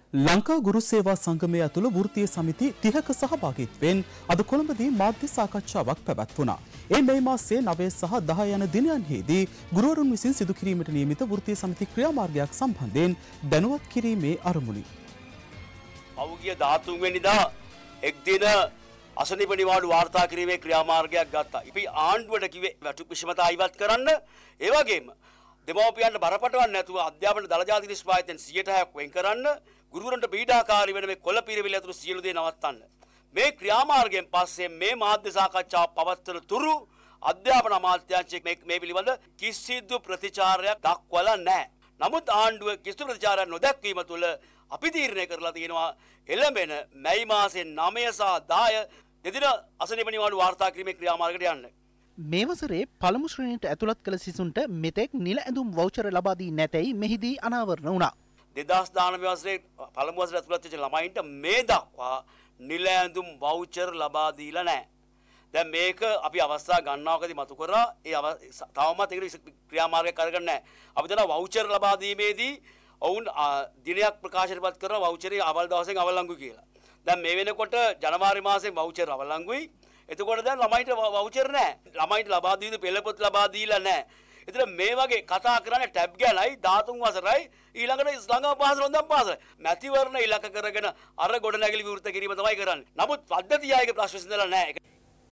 ලංකා ගුරු සේවා සංගමය ඇතුළු වෘත්තීය සමිති 30ක සහභාගීත්වයෙන් අද කොළඹදී මාධ්‍ය සාකච්ඡාවක් පැවැත්වුණා. මේ මාසයේ 9 සහ 10 යන දිනයන්හිදී ගුරුවරුන් විසින් සිදු කිරීමට නියමිත වෘත්තීය සමිති ක්‍රියාමාර්ගයක් සම්බන්ධයෙන් දැනුවත් කිරීමේ අරමුණයි. පෞගිය 13 වෙනිදා එක් දින අසනීප නිවාඩු වාර්තා කිරීමේ ක්‍රියාමාර්ගයක් ගත්තා. අපි ආණ්ඩුවට කිව්වේ වැටුප් විෂමතා ඉවත් කරන්න. ඒ වගේම දෙමව්පියන්ට බරපතලක් නැතුව අධ්‍යාපන දළ ජාති නිෂ්පාදනයෙන් 100%ක් වෙන් කරන්න. ගුරුවරුන්ට පීඩාකාරී වෙන මේ කොළ පිරවිලි ඇතුළු සියලු දේ නවත්තන්න. මේ ක්‍රියාමාර්ගයෙන් පස්සේ මේ මාධ්‍ය සාකච්ඡාව පවත්වන තුරු අධ්‍යාපන අමාත්‍යාංශයේ මේ පිළිබඳ කිසිදු ප්‍රතිචාරයක් දක්වලා නැහැ. නමුත් ආණ්ඩුව කිසිදු ප්‍රතිචාරයක් නොදැක්වීම තුළ අපි තීරණය කරලා තියෙනවා එළඹෙන මැයි මාසයේ 9 සහ 10 දෙදින අසනීප නිවාඩු වාර්තා කිරීමේ ක්‍රියාමාර්ගයට යන්න. මේ වසරේ පළමු ශ්‍රේණියට ඇතුළත් කළ සිසුන්ට මෙතෙක් නිල ඇඳුම් වවුචර් ලබා දී නැතැයි මෙහිදී අනාවරණ වුණා. 2019 වසරේ පළමු වසරේ ඇතුළත් වෙච්ච ළමයින්ට මේ දක්වා නිල ඇඳුම් වවුචර් ලබා දීලා නැහැ. දැන් මේක අපි අවස්ථා ගණනාවකදී මතු කරා. තවමත් ඒකට ක්‍රියාමාර්ගයක් කරගන්න නැහැ. අපි දන්නවා වවුචර් ලබා දීමේදී ඔවුන් දිනයක් ප්‍රකාශනපත් කරන වවුචරේ අවල් දවසෙන් අවලංගුයි කියලා. දැන් මේ වෙනකොට ජනවාරි මාසෙන් වවුචර් අවලංගුයි. එතකොට දැන් ළමයින්ට වවුචර් නැහැ. ළමයින්ට ලබා දීන පෙළපොත් ලබා දීලා නැහැ. එතන මේ වගේ කතා කරන්නේ ටැබ් ගැනයි 13 වසරයි ඊළඟට ළඟම පාසල හොඳම පාසල. මැතිවරණ ඉලක්ක කරගෙන අර ගොඩනැගිලි විවෘත කිරීම තමයි කරන්නේ. නමුත් පද්ධතිය ආයේ ප්‍රශ්න විසඳලා නැහැ.